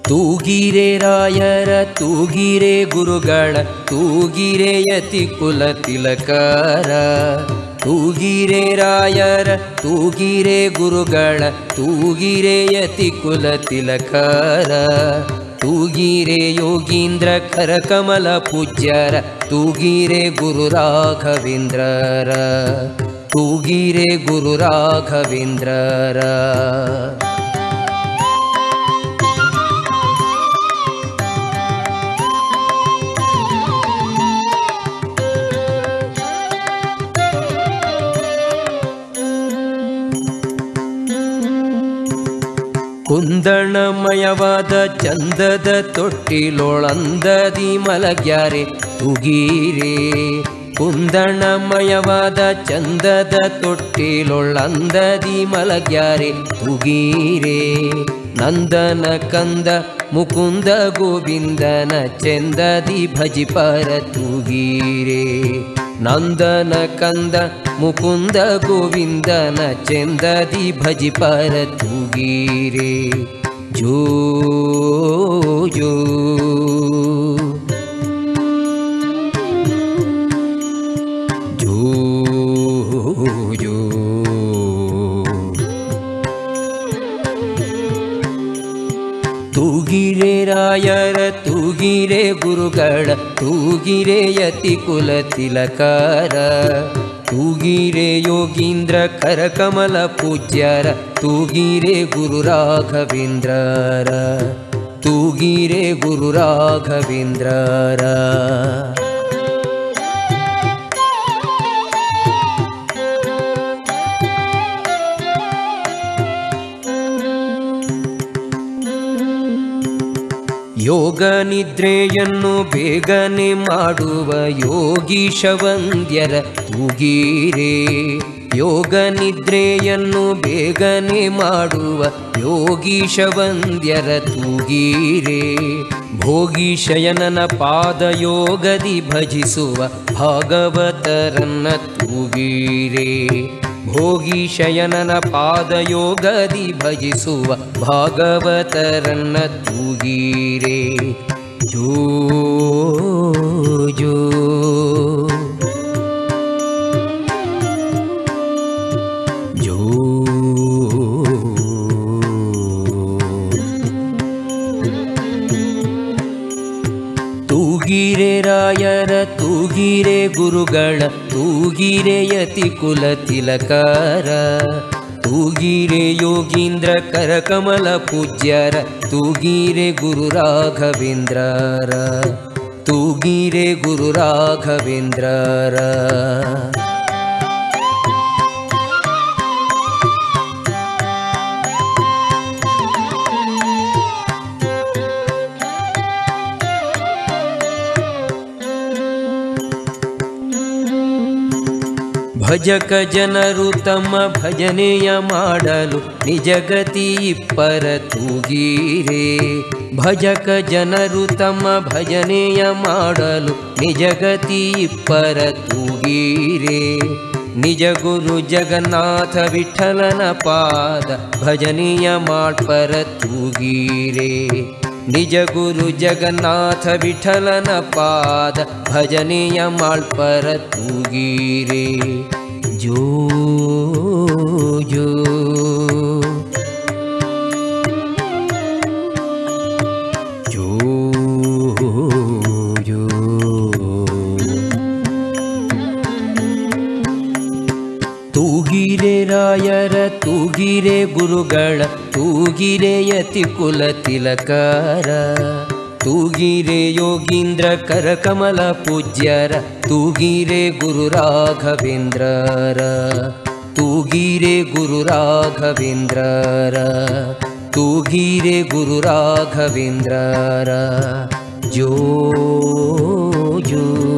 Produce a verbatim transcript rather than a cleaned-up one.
ತೂಗಿರೆ ರಾಯರ ತೂಗಿರೆ ಗುರುಗಳ ತೂಗಿರೆ ಯತಿ ಕುಲ ತಿಲಕರ ತೂಗಿರೆ ರಾಯರ ತೂಗಿರೆ ಗುರುಗಳ ತೂಗಿರೆ ಯತಿ ಕುಲ ತಿಲಕರ ತೂಗಿರೆ ಯೋಗೀಂದ್ರ ಕರಕಮಲ ಪೂಜ್ಯರ ತೂಗಿರೆ ಗುರು ರಾಘವೇಂದ್ರರ ತೂಗಿರೆ ಗುರು ರಾಘವೇಂದ್ರರ ಕುಂದಣಮಯವಾದ ಚಂದದ ತೊಟ್ಟಿಲೊಳಂದದಿ ಮಲಗ್ಯಾರೆ ತೂಗಿರೆ ಕುಂದಣಮಯವಾದ ಚಂದದ ತೊಟ್ಟಿಲೊಳಂದದಿ ಮಲಗ್ಯಾರೆ ತೂಗಿರೆ ನಂದನ ಕಂದ ಮುಕುಂದ ಗೋವಿಂದನ ಚಂದದಿ ಭಜಿಪರ ತೂಗಿರೆ ನಂದನ ಕಂದ ಮುಕುಂದ ಗೋವಿಂದನ ಚಂದದಿ ಭಜಿಪರ ತೂಗಿರೆ ಜೋ ಜೋ ಜೋ ಜೋ ತೂಗಿರೆ ರಾಯರ ತೂಗಿರೆ ಗುರುಗಳ ತೂಗಿರೆ ಯತಿ ಕುಲ ತಿಲಕರ ತೂಗಿರೆ ಯೋಗೀಂದ್ರ ಕರಕಮಲ ಪೂಜ್ಯರ ತೂಗಿರೆ ಗುರು ರಾಘವೇಂದ್ರರ ತೂಗಿರೆ ಗುರು ರಾಘವೇಂದ್ರರ ಯೋಗ ನಿದ್ರೆಯನ್ನು ಬೇಗನೆ ಮಾಡುವ ಯೋಗೀಶ ವಂದ್ಯರ ತೂಗಿರೆ ಯೋಗ ನಿದ್ರೆಯನ್ನು ಬೇಗನೆ ಮಾಡುವ ಯೋಗೀಶ ವಂದ್ಯರ ತೂಗಿರೆ ಭೋಗೀಶಯನನ ಪಾದಯೋಗದಿ ಭಜಿಸುವ ಭಾಗವತರನ್ನ ತೂಗಿರೆ ಭೋಗೀಶಯನನ ಪಾದಯೋಗದಿ ಭಜಿಸುವ ಭಾಗವತರನ್ನ ತೂಗಿರೆ ಜೋ ಜೋ ಜೋ ತೂಗಿರೆ ರಾಯರ ತೂಗಿರೆ ಗುರುಗಳ ತೂಗಿರೆ ಯತಿ ಕುಲ ತಿಲಕರ ತೂಗಿರೆ ಯೋಗೀಂದ್ರ ಕರಕಮಲ ಪೂಜ್ಯರ ತೂಗಿರೆ ಗುರು ರಾಘವೇಂದ್ರರ ತೂಗಿರೆ ಗುರು ರಾಘವೇಂದ್ರರ ಭಜಕ ಜನರು ತಮ್ಮ ಭಜನೆಯ ಮಾಡಲು ನಿಜಗತಿ ಇಪ್ಪರ ತೂಗಿರೆ ಭಜಕ ಜನರು ತಮ್ಮ ಭಜನೆಯ ಮಾಡಲು ನಿಜಗತಿ ಇಪ್ಪರ ತೂಗಿರೆ ನಿಜ ಗುರು ಜಗನ್ನಾಥ ವಿಠಲನ ಪಾದ ಭಜನೆಯ ಮಾಡ್ಪರ ತೂಗಿರೆ ನಿಜ ಗುರು ಜಗನ್ನಾಥ ವಿಠಲನ ಪಾದ ಭಜನೆಯ ಮಾಡ್ಪರ ತೂಗಿರೆ ಜೋ ಜೋ ಜೋ ಜೋ ತೂಗಿರೆ ರಾಯರ ತೂಗಿರೆ ಗುರುಗಳ ತೂಗಿರೆ ಯತಿ ಕುಲ ತಿಲಕರ ತೂಗಿರೆ ಯೋಗೀಂದ್ರ ಕರಕಮಲ ಪೂಜ್ಯರ ತೂಗಿರೆ ಗುರು ರಾಘವೇಂದ್ರರ ತೂಗಿರೆ ಗುರು ರಾಘವೇಂದ್ರರ ತೂಗಿರೆ ಗುರು ರಾಘವೇಂದ್ರರ ಜೋ ಜೋ